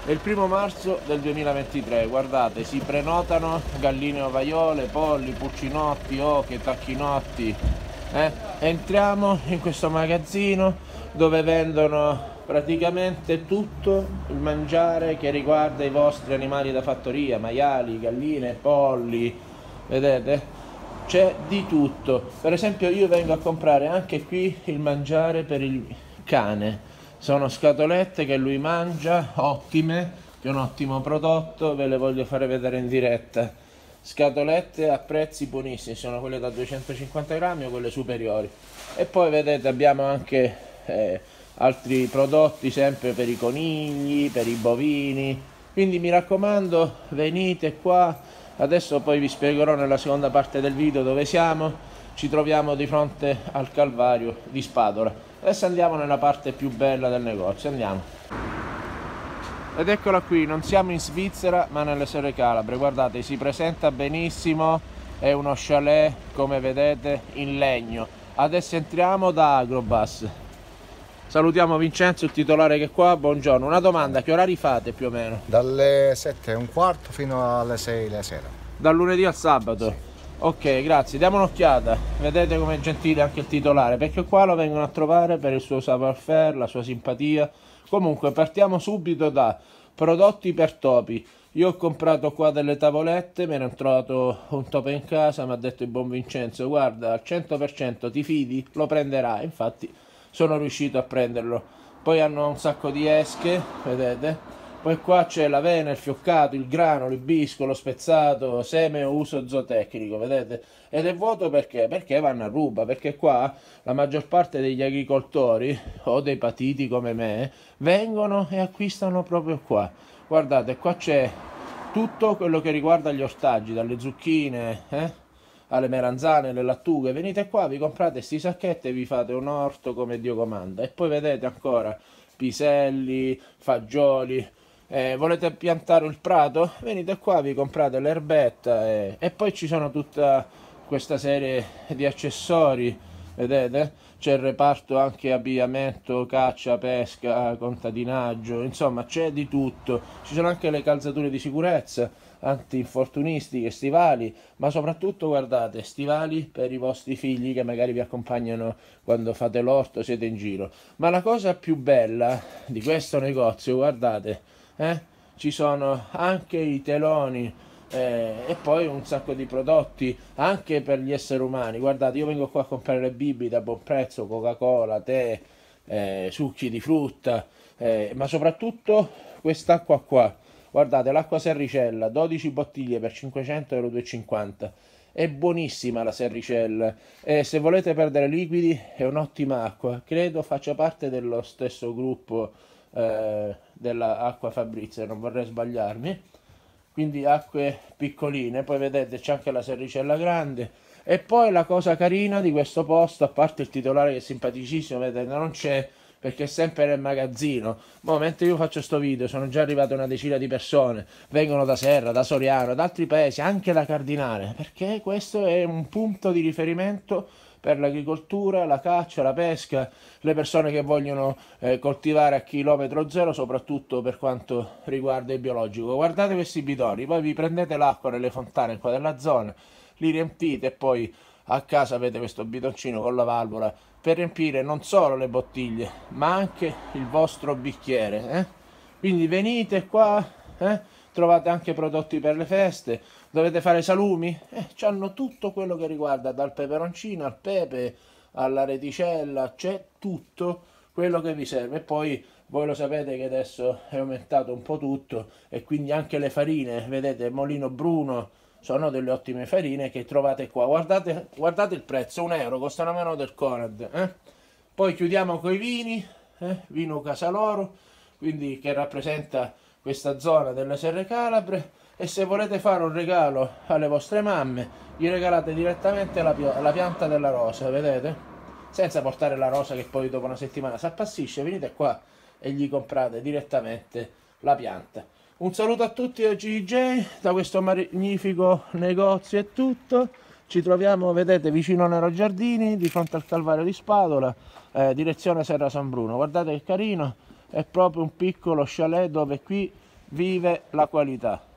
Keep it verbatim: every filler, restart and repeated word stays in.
È il primo marzo del duemilaventitré, guardate, si prenotano galline ovaiole, polli, pulcinotti, oche, tacchinotti. Eh? Entriamo in questo magazzino dove vendono praticamente tutto il mangiare che riguarda i vostri animali da fattoria, maiali, galline, polli, vedete? C'è di tutto. Per esempio io vengo a comprare anche qui il mangiare per il cane. Sono scatolette che lui mangia, ottime, che è un ottimo prodotto, ve le voglio fare vedere in diretta. Scatolette a prezzi buonissimi, sono quelle da duecentocinquanta grammi o quelle superiori. E poi vedete abbiamo anche eh, altri prodotti sempre per i conigli, per i bovini. Quindi mi raccomando, venite qua. Adesso poi vi spiegherò nella seconda parte del video dove siamo. Ci troviamo di fronte al Calvario di Spadola. Adesso andiamo nella parte più bella del negozio, andiamo. Ed eccola qui, non siamo in Svizzera ma nelle Serre Calabre, guardate, si presenta benissimo, è uno chalet come vedete in legno. Adesso entriamo da Agrobus. Salutiamo Vincenzo, il titolare che è qua, buongiorno. Una domanda, che orari fate più o meno? Dalle sette e un quarto fino alle sei la sera. Dal lunedì al sabato? Sì. Ok, grazie, diamo un'occhiata. Vedete com'è gentile anche il titolare, perché qua lo vengono a trovare per il suo savoir-faire, la sua simpatia. Comunque partiamo subito da prodotti per topi. Io ho comprato qua delle tavolette, me ne ho trovato un topo in casa, mi ha detto il buon Vincenzo, guarda, al cento per cento ti fidi? Lo prenderai, infatti sono riuscito a prenderlo. Poi hanno un sacco di esche, vedete? Poi qua c'è l'avena, il fioccato, il grano, il bisco, lo spezzato, seme o uso zootecnico, vedete? Ed è vuoto perché? Perché vanno a ruba, perché qua la maggior parte degli agricoltori, o dei patiti come me, vengono e acquistano proprio qua. Guardate, qua c'è tutto quello che riguarda gli ortaggi, dalle zucchine, eh? alle melanzane, alle lattughe. Venite qua, vi comprate sti sacchetti e vi fate un orto come Dio comanda. E poi vedete ancora piselli, fagioli. Eh, volete piantare il prato? Venite qua, vi comprate l'erbetta e, e poi ci sono tutta questa serie di accessori, vedete? C'è il reparto anche abbigliamento, caccia, pesca, contadinaggio, insomma c'è di tutto. Ci sono anche le calzature di sicurezza, antinfortunistiche, stivali, ma soprattutto guardate, stivali per i vostri figli che magari vi accompagnano quando fate l'orto, siete in giro. Ma la cosa più bella di questo negozio, guardate, eh? Ci sono anche i teloni eh, e poi un sacco di prodotti anche per gli esseri umani. Guardate, io vengo qua a comprare le bibite a buon prezzo, Coca-Cola, tè, eh, succhi di frutta, eh, ma soprattutto quest'acqua qua. Guardate, l'acqua serricella, dodici bottiglie per cinquecento euro due e cinquanta. È buonissima la serricella e se volete perdere liquidi è un'ottima acqua. Credo faccia parte dello stesso gruppo eh, della acqua Fabrizia, non vorrei sbagliarmi. Quindi acque piccoline, poi vedete c'è anche la serricella grande. E poi la cosa carina di questo posto, a parte il titolare che è simpaticissimo, vedete, non c'è perché è sempre nel magazzino. Ma mentre io faccio sto video sono già arrivate una decina di persone, vengono da Serra, da Soriano, da altri paesi, anche da Cardinale, perché questo è un punto di riferimento per l'agricoltura, la caccia, la pesca, le persone che vogliono eh, coltivare a chilometro zero, soprattutto per quanto riguarda il biologico. Guardate questi bidoni, poi vi prendete l'acqua nelle fontane qua della zona, li riempite e poi a casa avete questo bidoncino con la valvola per riempire non solo le bottiglie ma anche il vostro bicchiere, eh? Quindi venite qua, eh? Trovate anche prodotti per le feste, dovete fare salumi, eh, c'hanno tutto quello che riguarda dal peperoncino al pepe alla reticella, c'è tutto quello che vi serve. E poi voi lo sapete che adesso è aumentato un po' tutto e quindi anche le farine, vedete, Molino Bruno, sono delle ottime farine che trovate qua. Guardate, guardate il prezzo, un euro, costano meno del Conad. Eh? Poi chiudiamo con i vini, eh? Vino Casaloro, quindi che rappresenta questa zona delle Serre Calabre. E se volete fare un regalo alle vostre mamme, gli regalate direttamente la, la pianta della rosa, vedete? Senza portare la rosa che poi dopo una settimana si appassisce, venite qua e gli comprate direttamente la pianta. Un saluto a tutti da G J, da questo magnifico negozio è tutto. Ci troviamo, vedete, vicino a Nero Giardini, di fronte al Calvario di Spadola, eh, direzione Serra San Bruno. Guardate che carino, è proprio un piccolo chalet dove qui vive la qualità.